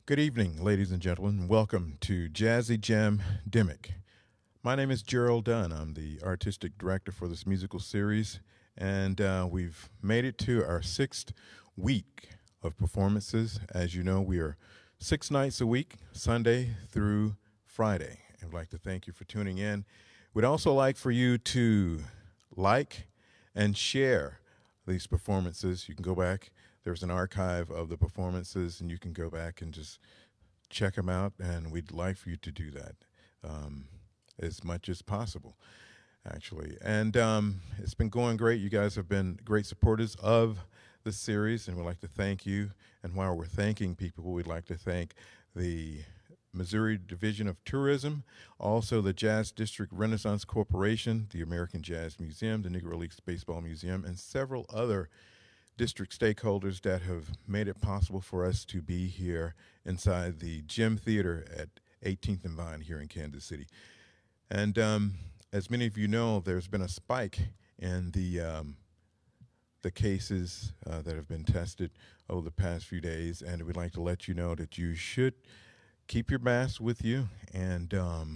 Good evening, ladies and gentlemen. Welcome to Jazzy Jamdemic. My name is Gerald Dunn. I'm the artistic director for this musical series, and we've made it to our 6th week of performances. As you know, we are 6 nights a week, Sunday through Friday. I'd like to thank you for tuning in. We'd also like for you to like and share these performances. You can go back. There's an archive of the performances, and you can go back and just check them out, and we'd like for you to do that as much as possible, actually. And it's been going great. You guys have been great supporters of the series, and we'd like to thank you. And while we're thanking people, we'd like to thank the Missouri Division of Tourism, also the Jazz District Renaissance Corporation, the American Jazz Museum, the Negro Leagues Baseball Museum, and several other district stakeholders that have made it possible for us to be here inside the Gym Theater at 18th and Vine here in Kansas City. And as many of you know, there's been a spike in the cases that have been tested over the past few days, and we'd like to let you know that you should keep your mask with you and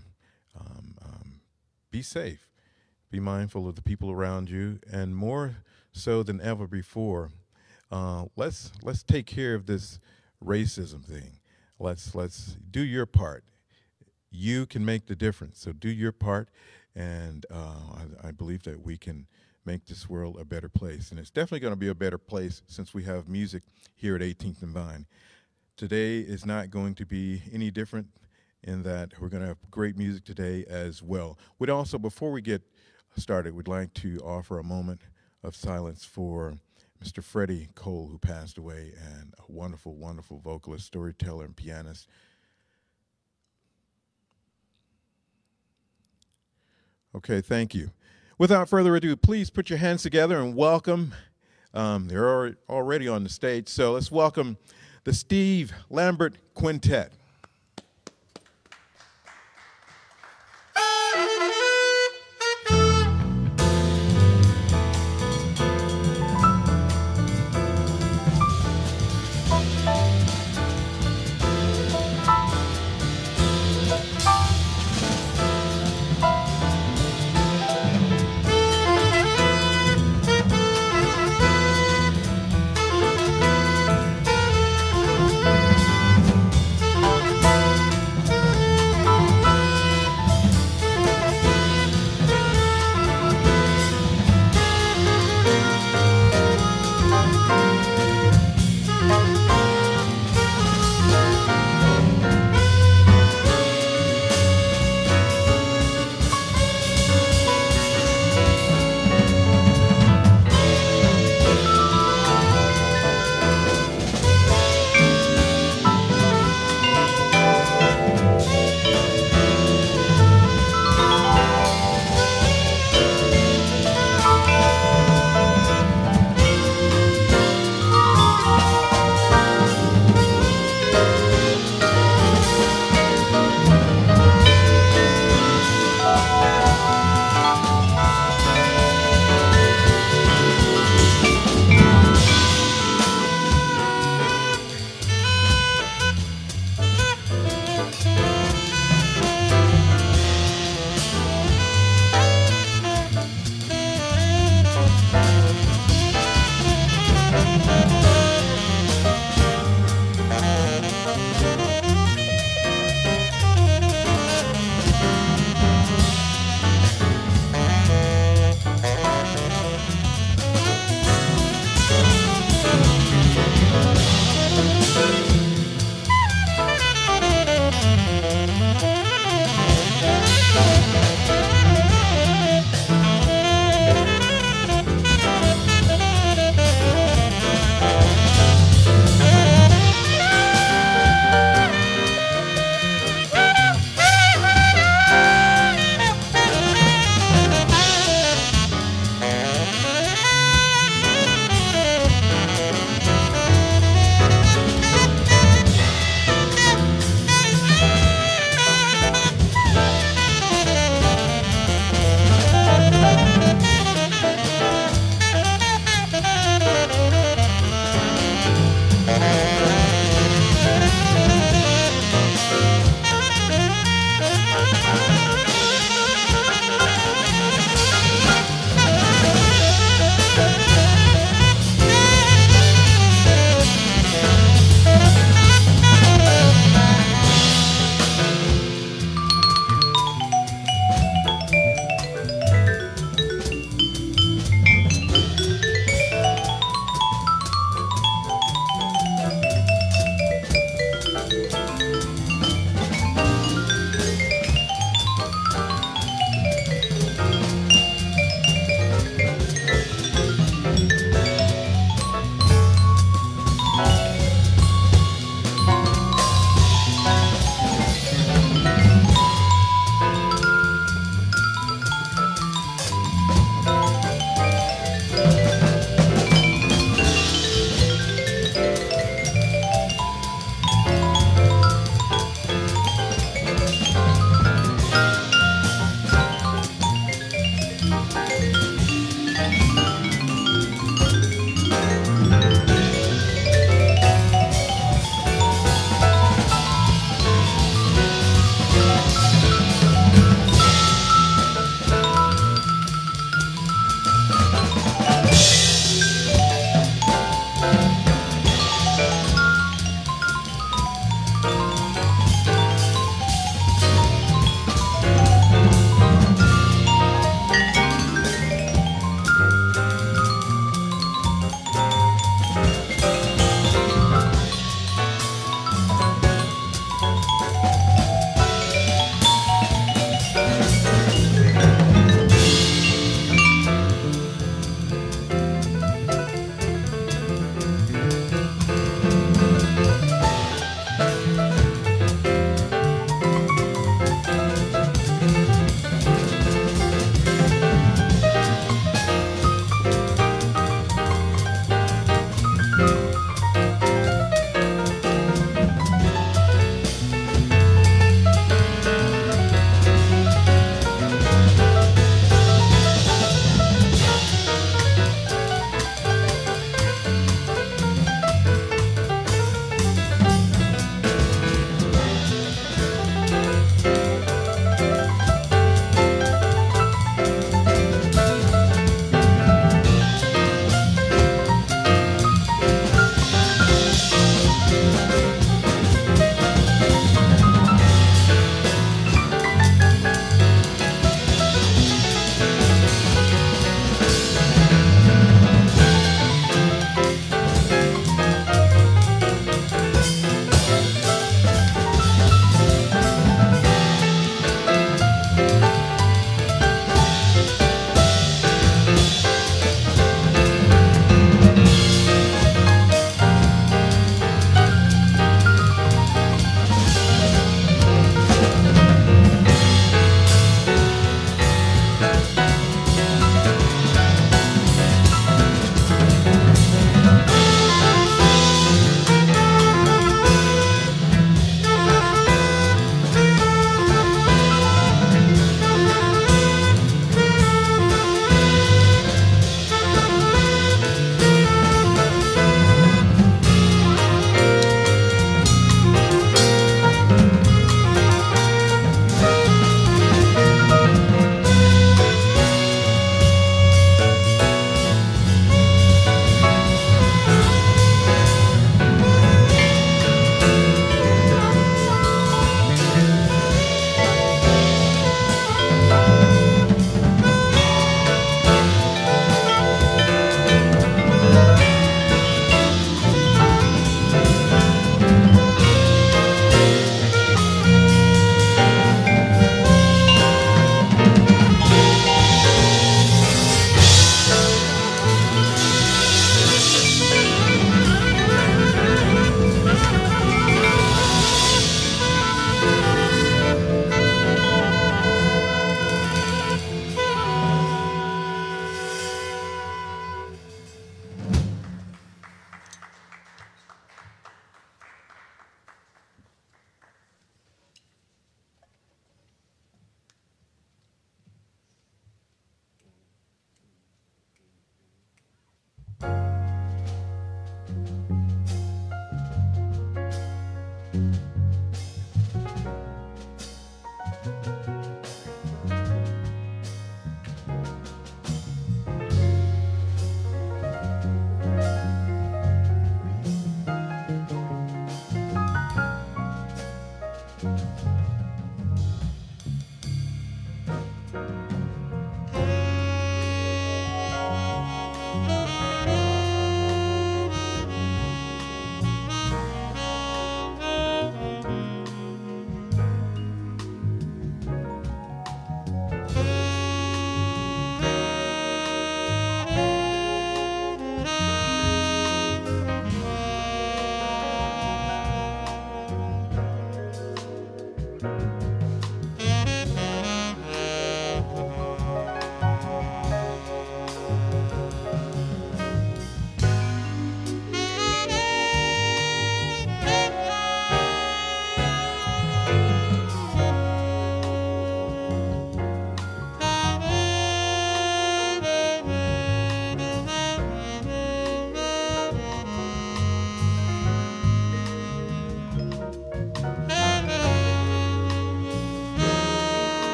be safe. Be mindful of the people around you, and more so than ever before, let's take care of this racism thing. Let's do your part. You can make the difference, so do your part, and I believe that we can make this world a better place. And it's definitely going to be a better place since we have music here at 18th and Vine. Today is not going to be any different in that we're going to have great music today as well. We'd also, before we get started, we'd like to offer a moment of silence for Mr. Freddie Cole, who passed away, and a wonderful, wonderful vocalist, storyteller, and pianist. Okay, thank you. Without further ado, please put your hands together and welcome. They're already on the stage, so let's welcome the Steve Lambert Quintet.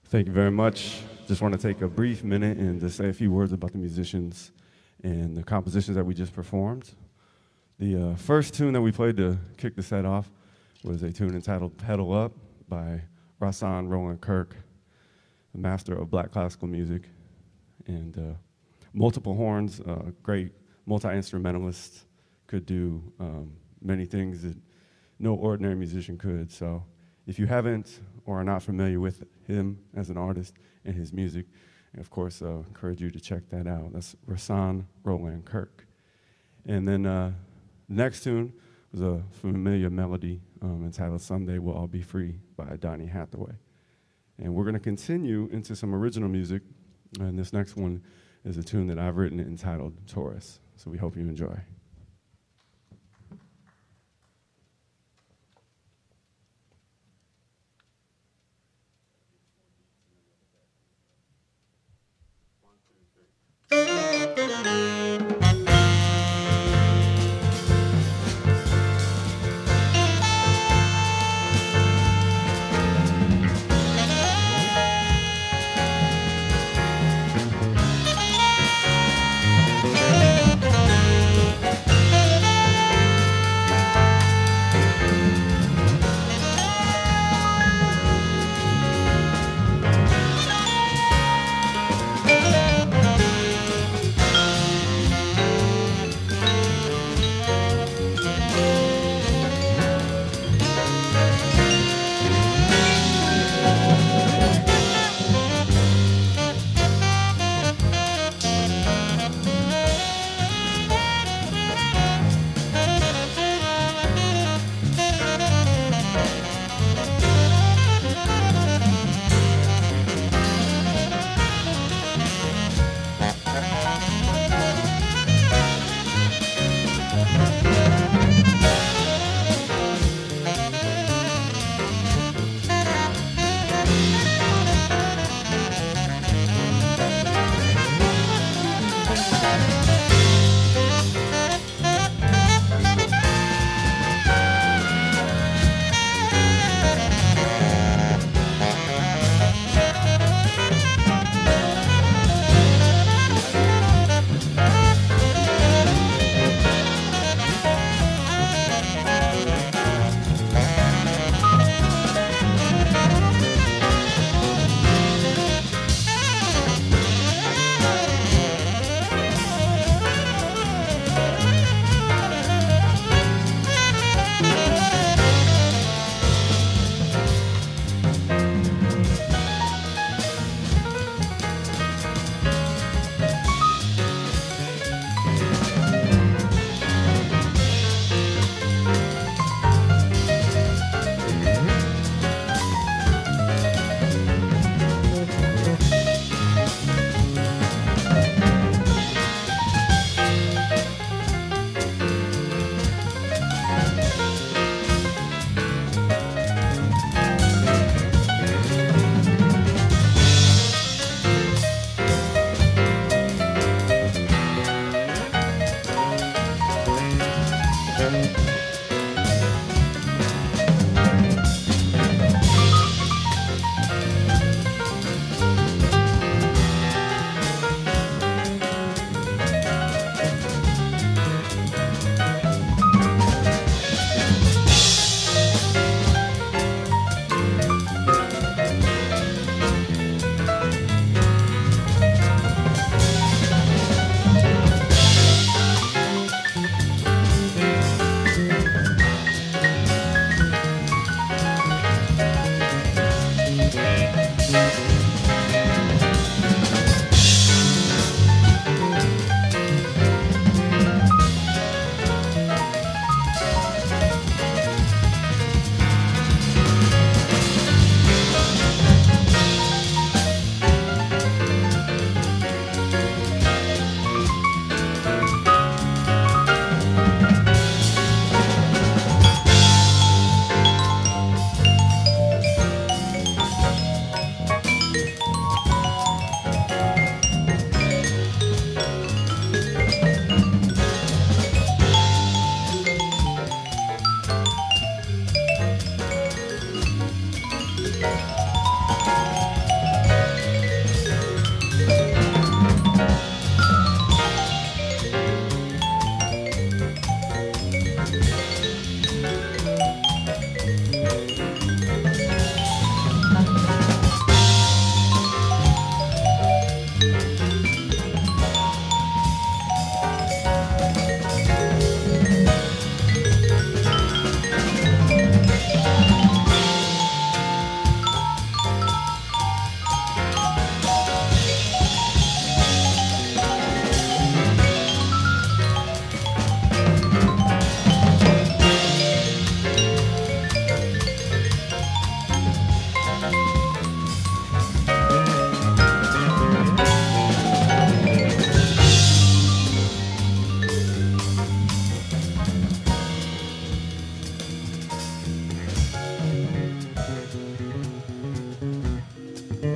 Thank you very much. Just want to take a brief minute and just say a few words about the musicians and the compositions that we just performed. The first tune that we played to kick the set off was a tune entitled Pedal Up by Rahsaan Roland Kirk, the master of Black classical music, and multiple horns, great multi-instrumentalist, could do many things that no ordinary musician could. So if you haven't or are not familiar with him as an artist and his music, of course, encourage you to check that out. That's Rahsaan Roland Kirk. And then the next tune was a familiar melody entitled Someday We'll All Be Free by Donny Hathaway. And we're going to continue into some original music, and this next one is a tune that I've written entitled Taurus. So we hope you enjoy.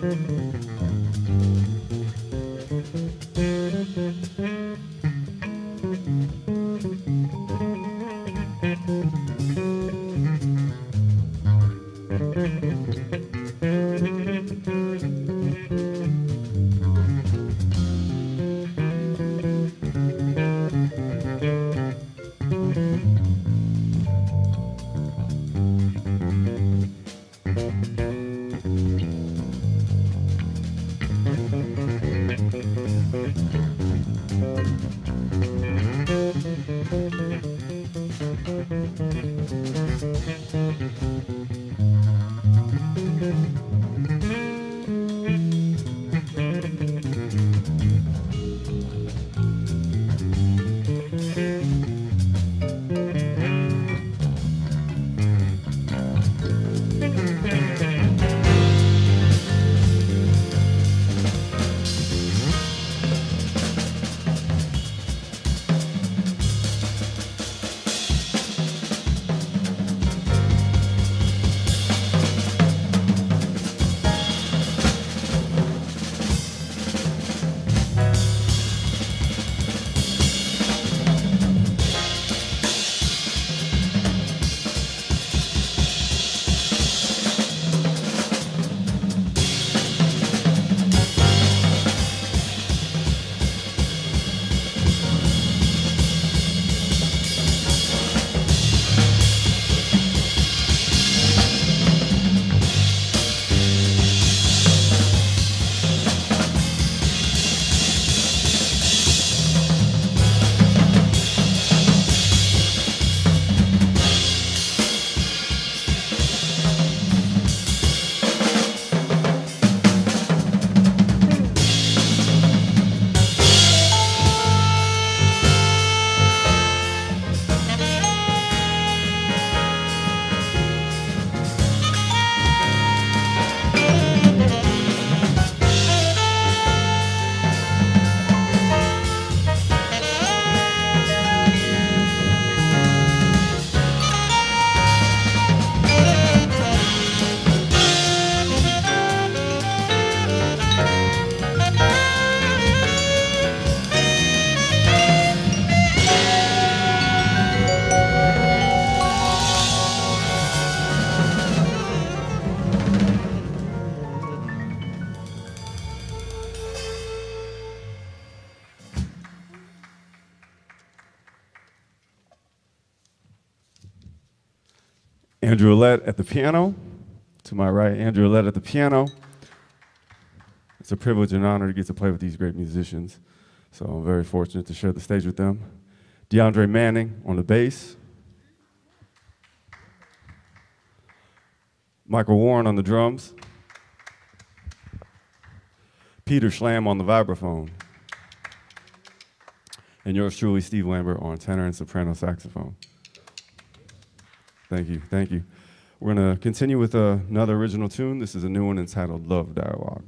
Andrew Ouellette at the piano. To my right, Andrew Ouellette at the piano. It's a privilege and honor to get to play with these great musicians. So I'm very fortunate to share the stage with them. DeAndre Manning on the bass. Michael Warren on the drums. Peter Schlam on the vibraphone. And yours truly, Steve Lambert, on tenor and soprano saxophone. Thank you, thank you. We're gonna continue with another original tune. This is a new one entitled Love Dialogue.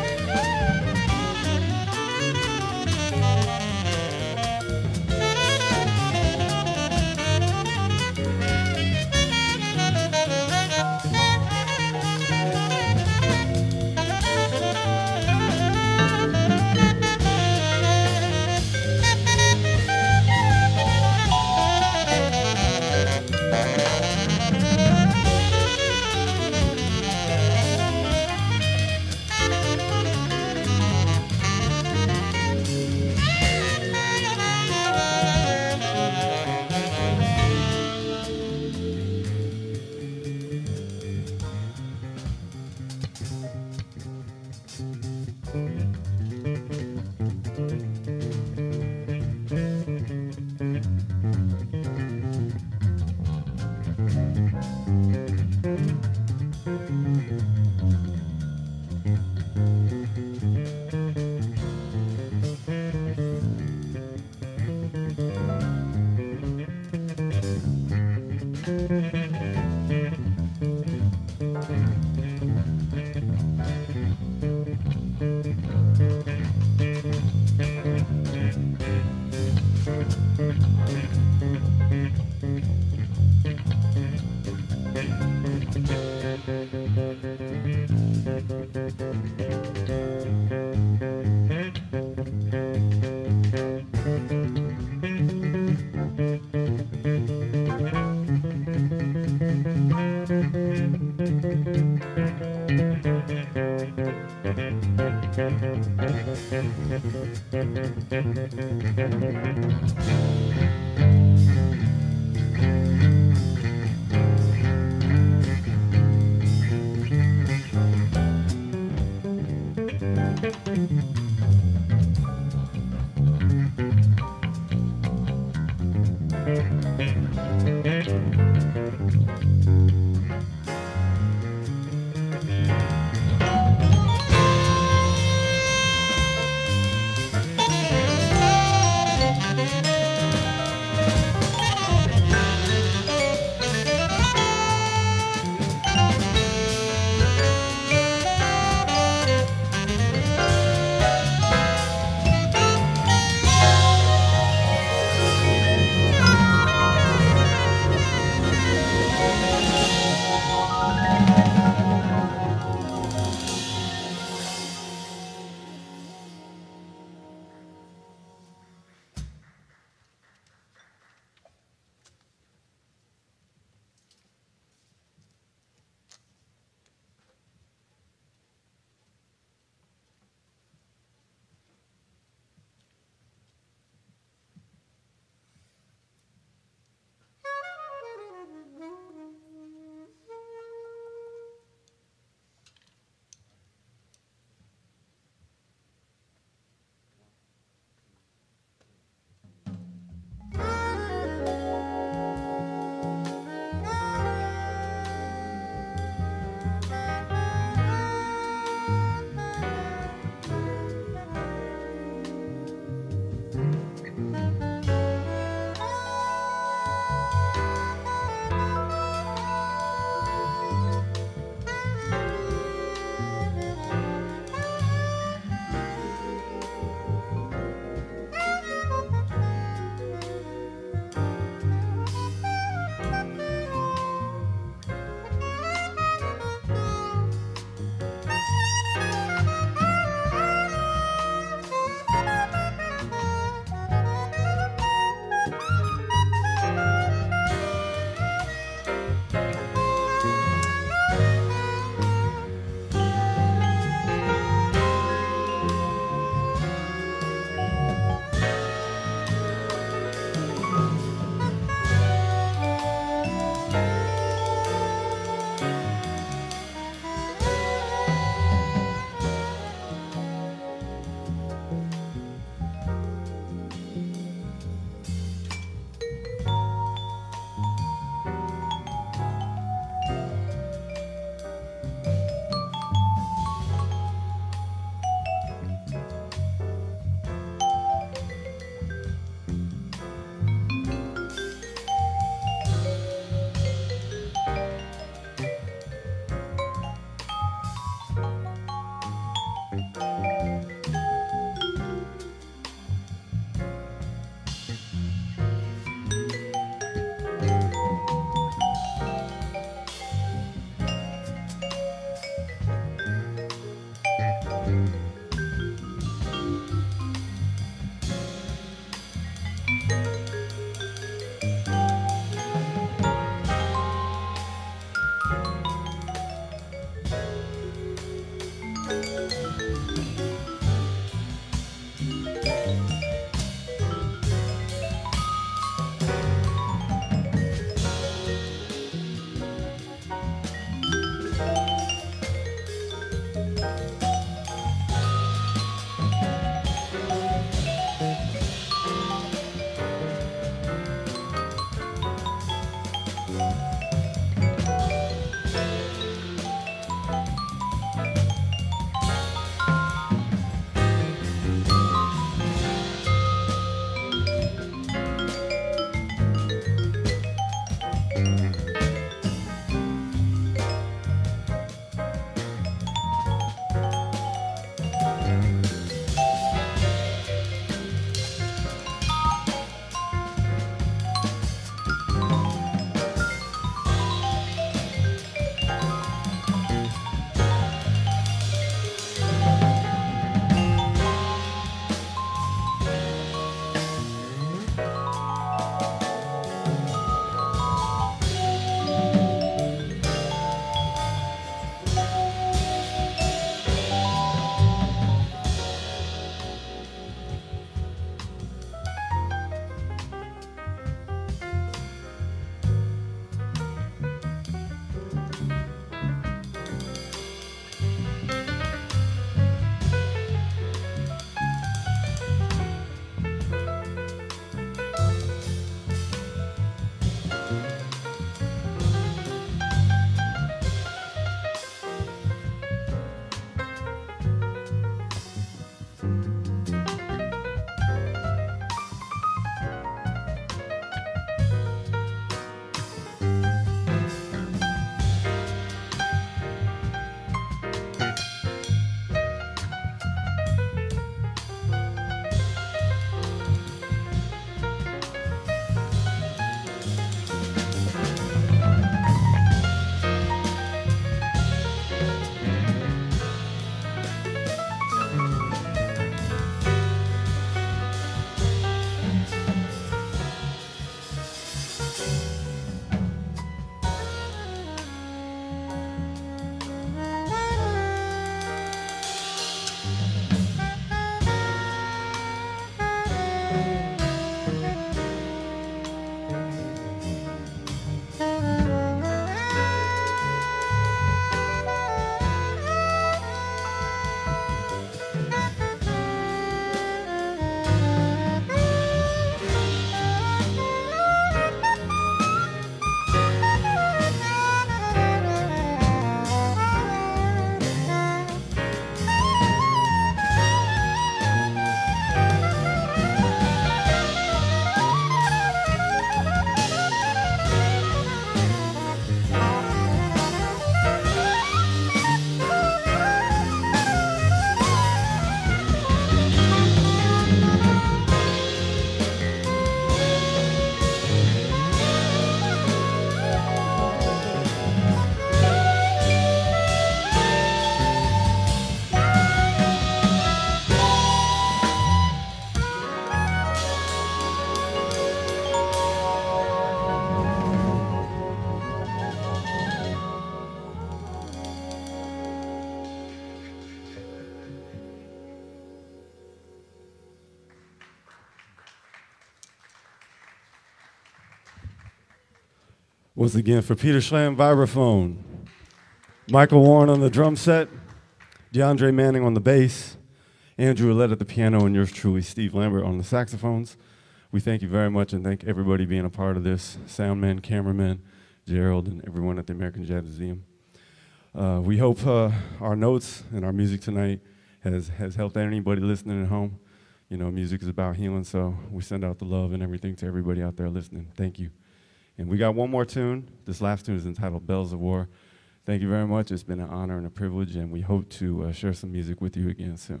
Once again, for Peter Schlam, vibraphone. Michael Warren on the drum set. DeAndre Manning on the bass. Andrew Ouellette at the piano, and yours truly, Steve Lambert, on the saxophones. We thank you very much and thank everybody being a part of this, soundmen, cameramen, Gerald, and everyone at the American Jazz Museum. We hope our notes and our music tonight has helped anybody listening at home. You know, music is about healing, so we send out the love and everything to everybody out there listening. Thank you. And we got one more tune. This last tune is entitled Bells of War. Thank you very much. It's been an honor and a privilege, and we hope to share some music with you again soon.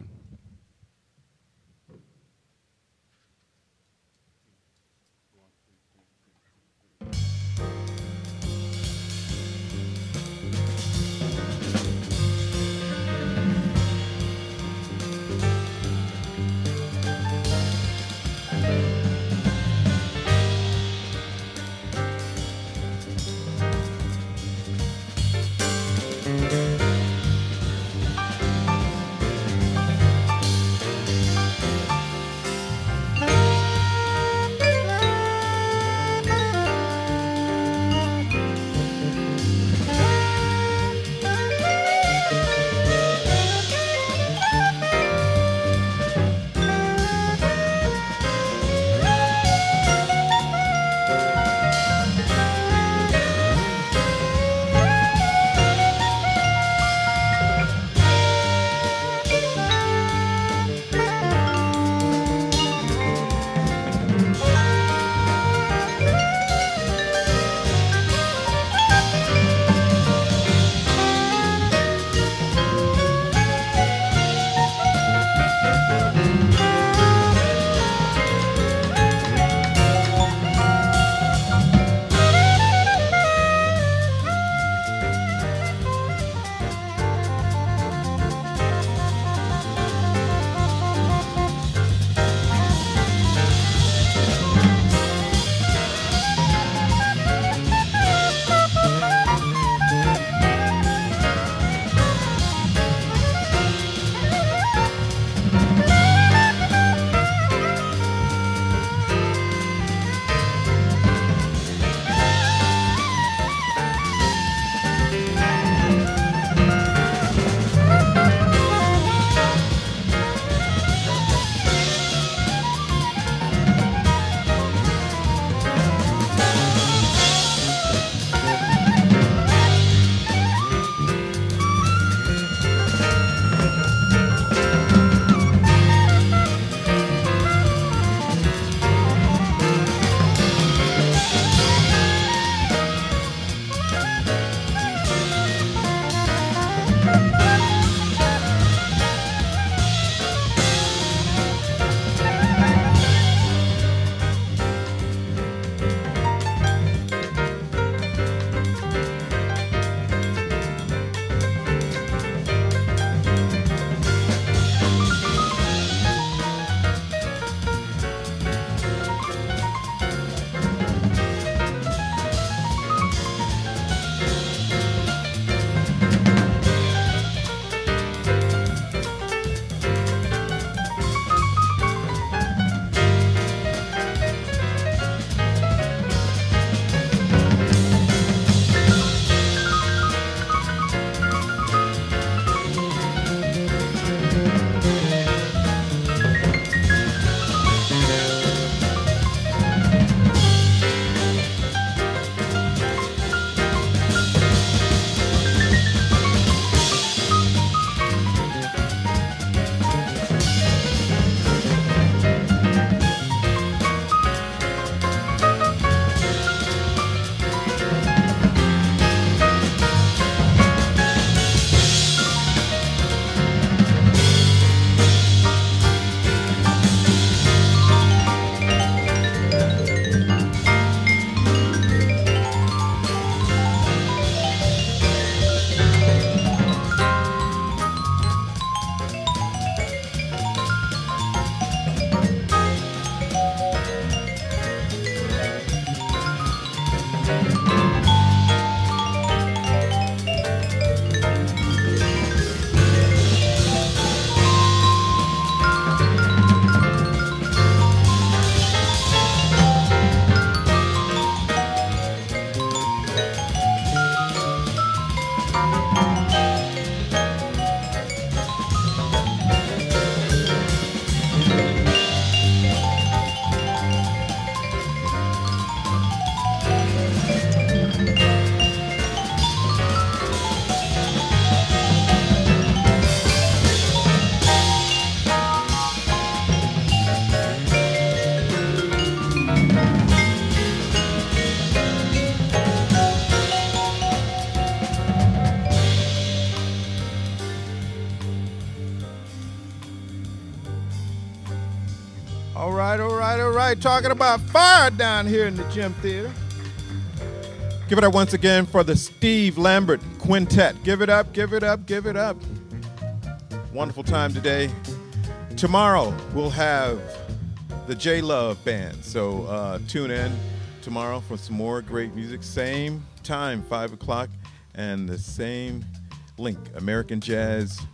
right, all right, all right. Talking about fire down here in the Gym Theater. Give it up once again for the Steve Lambert Quintet. Give it up, give it up, give it up. Wonderful time today. Tomorrow we'll have the J Love Band. So tune in tomorrow for some more great music. Same time, 5 o'clock, and the same link,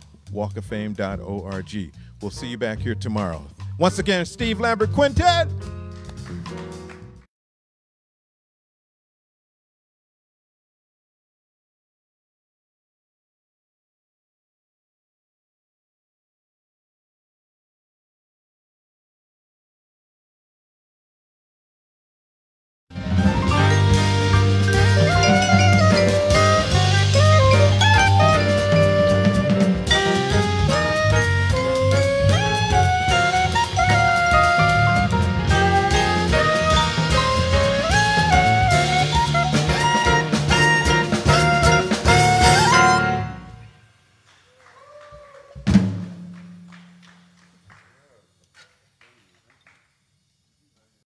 AmericanJazzWalkOfFame.org. We'll see you back here tomorrow. Once again, Steve Lambert Quintet.